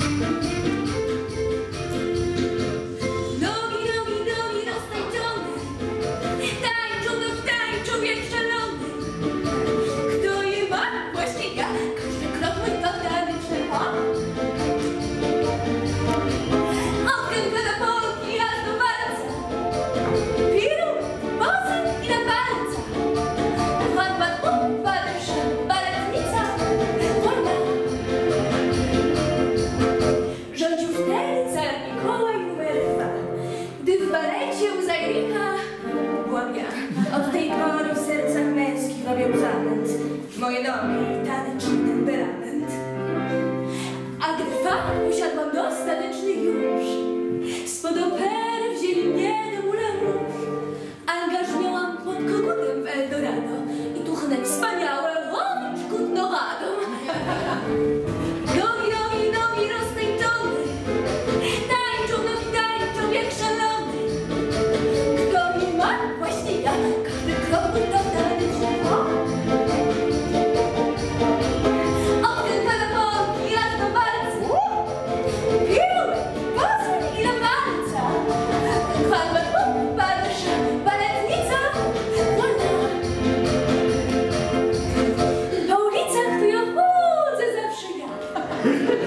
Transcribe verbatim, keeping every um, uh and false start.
Od tej pory w sercach męskich wabiał zamęt moje nogi, taneczny temperament. A gdy fakt posiadłam dostateczny już, spod opery wzięli mnie do Moulin Rouge. Angaż miałam pod kogutem w Eldorado i tuchnę wspaniałe robić kutnowadą. Nogi, nogi, nogi roztańczone, tańczą, nogi tańczą jak szalone. Kto nie ma, właśnie ja, każdy krok mój to taneczny krok. Okręt parabolki, raz na walce, piły, pozy i na walca. Kwadrat, balerza, baletnica, wolna. Po ulicach tu ja chodzę zawsze ja.